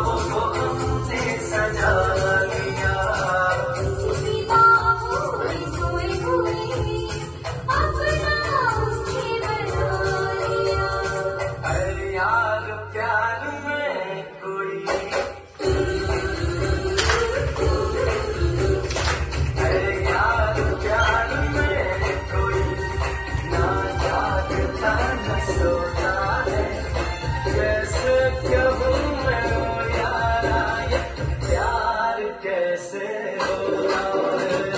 को हमने सजा लिया। किसी बाहों में सोए हुए अपना उसने बना लिया। अरे यार प्यार में कोई, अरे यार प्यार में कोई ना जागता न सोता है। कैसे कहूँ मैं ओ यारा ये प्यार कैसे हो रहा है।